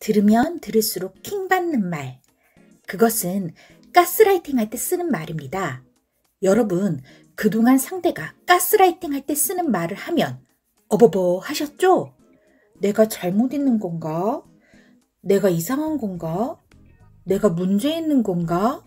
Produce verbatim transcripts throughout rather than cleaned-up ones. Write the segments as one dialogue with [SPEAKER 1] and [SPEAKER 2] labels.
[SPEAKER 1] 들으면 들을수록 킹받는 말. 그것은 가스라이팅 할 때 쓰는 말입니다. 여러분, 그동안 상대가 가스라이팅 할 때 쓰는 말을 하면 어버버 하셨죠? 내가 잘못 있는 건가? 내가 이상한 건가? 내가 문제 있는 건가?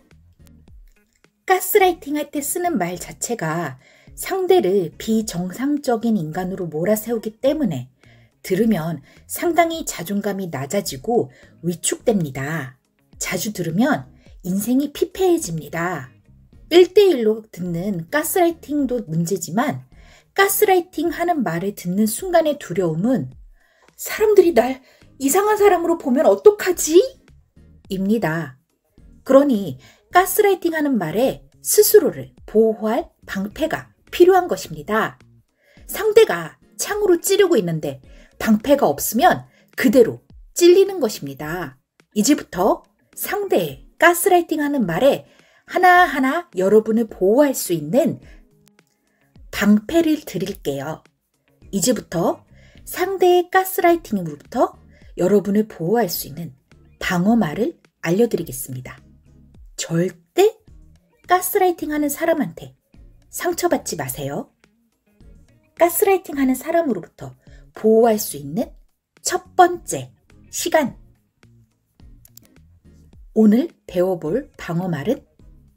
[SPEAKER 1] 가스라이팅 할 때 쓰는 말 자체가 상대를 비정상적인 인간으로 몰아세우기 때문에 들으면 상당히 자존감이 낮아지고 위축됩니다. 자주 들으면 인생이 피폐해집니다. 일 대일로 듣는 가스라이팅도 문제지만 가스라이팅 하는 말을 듣는 순간의 두려움은 사람들이 날 이상한 사람으로 보면 어떡하지? 입니다. 그러니 가스라이팅 하는 말에 스스로를 보호할 방패가 필요한 것입니다. 상대가 창으로 찌르고 있는데 방패가 없으면 그대로 찔리는 것입니다. 이제부터 상대의 가스라이팅 하는 말에 하나하나 여러분을 보호할 수 있는 방패를 드릴게요. 이제부터 상대의 가스라이팅으로부터 여러분을 보호할 수 있는 방어말을 알려드리겠습니다. 절대 가스라이팅 하는 사람한테 상처받지 마세요. 가스라이팅 하는 사람으로부터 보호할 수 있는 첫 번째 시간. 오늘 배워볼 방어말은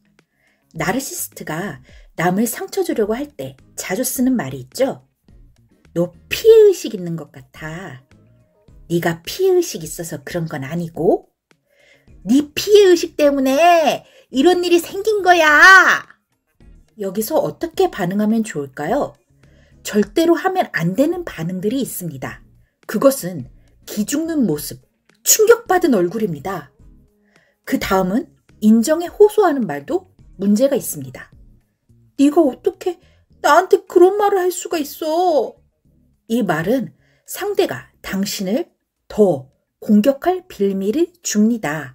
[SPEAKER 1] 나르시스트가 남을 상처 주려고 할 때 자주 쓰는 말이 있죠. 너 피해의식 있는 것 같아. 네가 피해의식 있어서 그런 건 아니고 네 피해의식 때문에 이런 일이 생긴 거야. 여기서 어떻게 반응하면 좋을까요? 절대로 하면 안 되는 반응들이 있습니다. 그것은 기죽는 모습, 충격받은 얼굴입니다. 그 다음은 인정에 호소하는 말도 문제가 있습니다. 네가 어떻게 나한테 그런 말을 할 수가 있어? 이 말은 상대가 당신을 더 공격할 빌미를 줍니다.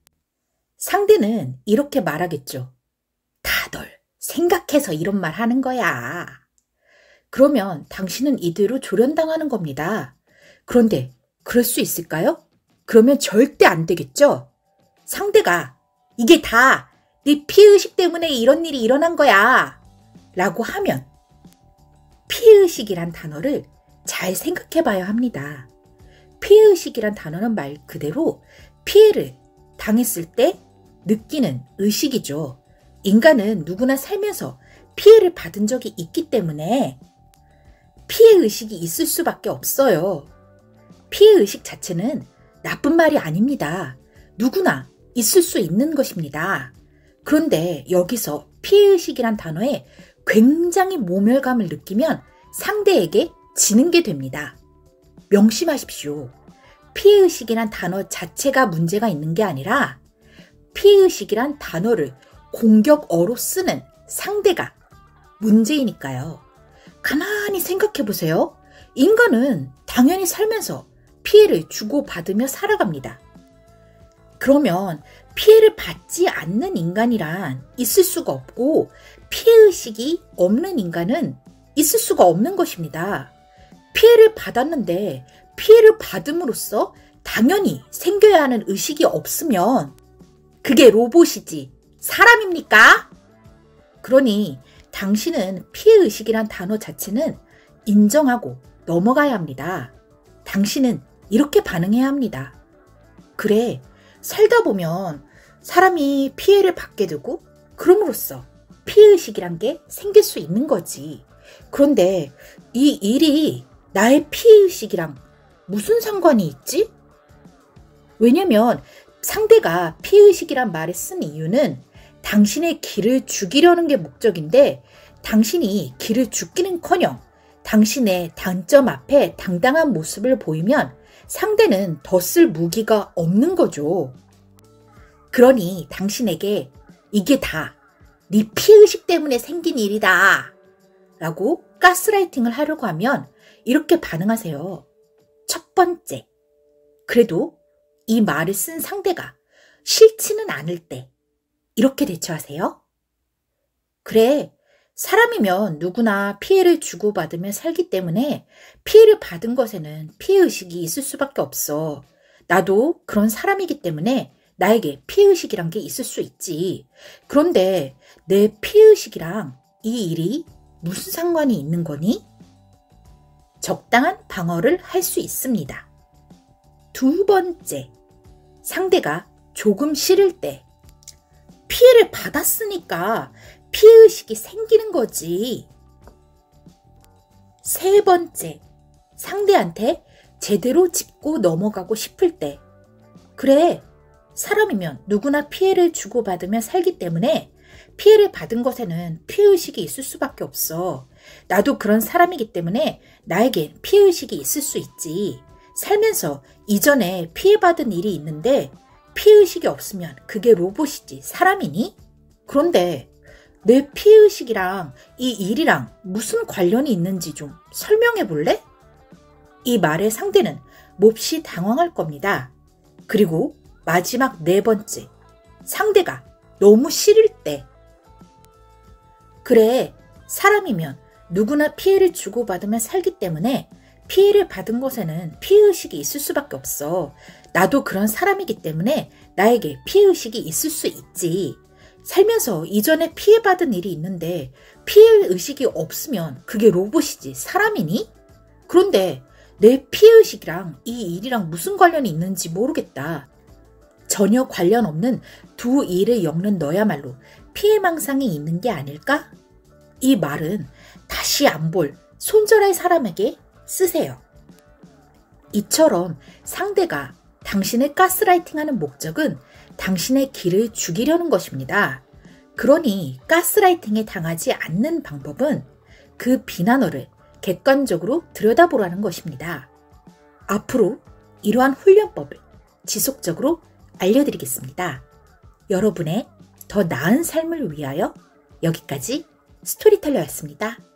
[SPEAKER 1] 상대는 이렇게 말하겠죠. 다들 생각해서 이런 말 하는 거야. 그러면 당신은 이대로 조련당하는 겁니다. 그런데 그럴 수 있을까요? 그러면 절대 안 되겠죠? 상대가 이게 다 네 피해의식 때문에 이런 일이 일어난 거야 라고 하면 피해의식이란 단어를 잘 생각해 봐야 합니다. 피해의식이란 단어는 말 그대로 피해를 당했을 때 느끼는 의식이죠. 인간은 누구나 살면서 피해를 받은 적이 있기 때문에 피해의식이 있을 수밖에 없어요. 피해의식 자체는 나쁜 말이 아닙니다. 누구나 있을 수 있는 것입니다. 그런데 여기서 피해의식이란 단어에 굉장히 모멸감을 느끼면 상대에게 지는 게 됩니다. 명심하십시오. 피해의식이란 단어 자체가 문제가 있는 게 아니라 피해의식이란 단어를 공격어로 쓰는 상대가 문제이니까요. 가만히 생각해 보세요. 인간은 당연히 살면서 피해를 주고받으며 살아갑니다. 그러면 피해를 받지 않는 인간이란 있을 수가 없고 피해의식이 없는 인간은 있을 수가 없는 것입니다. 피해를 받았는데 피해를 받음으로써 당연히 생겨야 하는 의식이 없으면 그게 로봇이지 사람입니까? 그러니 당신은 피해의식이란 단어 자체는 인정하고 넘어가야 합니다. 당신은 이렇게 반응해야 합니다. 그래, 살다 보면 사람이 피해를 받게 되고 그럼으로써 피해의식이란 게 생길 수 있는 거지. 그런데 이 일이 나의 피해의식이랑 무슨 상관이 있지? 왜냐면 상대가 피해의식이란 말을 쓴 이유는 당신의 기를 죽이려는 게 목적인데 당신이 기를 죽기는커녕 당신의 단점 앞에 당당한 모습을 보이면 상대는 더 쓸 무기가 없는 거죠. 그러니 당신에게 이게 다 네 피해의식 때문에 생긴 일이다 라고 가스라이팅을 하려고 하면 이렇게 반응하세요. 첫 번째, 그래도 이 말을 쓴 상대가 싫지는 않을 때 이렇게 대처하세요. 그래, 사람이면 누구나 피해를 주고받으며 살기 때문에 피해를 받은 것에는 피해의식이 있을 수밖에 없어. 나도 그런 사람이기 때문에 나에게 피해의식이란 게 있을 수 있지. 그런데 내 피해의식이랑 이 일이 무슨 상관이 있는 거니? 적당한 방어를 할 수 있습니다. 두 번째, 상대가 조금 싫을 때 피해를 받았으니까 피해의식이 생기는 거지. 세 번째, 상대한테 제대로 짚고 넘어가고 싶을 때. 그래, 사람이면 누구나 피해를 주고받으며 살기 때문에 피해를 받은 것에는 피해의식이 있을 수밖에 없어. 나도 그런 사람이기 때문에 나에겐 피해의식이 있을 수 있지. 살면서 이전에 피해받은 일이 있는데 피해의식이 없으면 그게 로봇이지 사람이니? 그런데 내 피해의식이랑 이 일이랑 무슨 관련이 있는지 좀 설명해 볼래? 이 말의 상대는 몹시 당황할 겁니다. 그리고 마지막 네 번째, 상대가 너무 싫을 때. 그래, 사람이면 누구나 피해를 주고받으며 살기 때문에 피해를 받은 것에는 피해의식이 있을 수밖에 없어. 나도 그런 사람이기 때문에 나에게 피해의식이 있을 수 있지. 살면서 이전에 피해받은 일이 있는데 피해의식이 없으면 그게 로봇이지 사람이니? 그런데 내 피해의식이랑 이 일이랑 무슨 관련이 있는지 모르겠다. 전혀 관련 없는 두 일을 엮는 너야말로 피해망상이 있는 게 아닐까? 이 말은 다시 안 볼 손절할 사람에게 쓰세요. 이처럼 상대가 당신을 가스라이팅하는 목적은 당신의 길을 죽이려는 것입니다. 그러니 가스라이팅에 당하지 않는 방법은 그 비난어를 객관적으로 들여다보라는 것입니다. 앞으로 이러한 훈련법을 지속적으로 알려드리겠습니다. 여러분의 더 나은 삶을 위하여 여기까지 스토리텔러였습니다.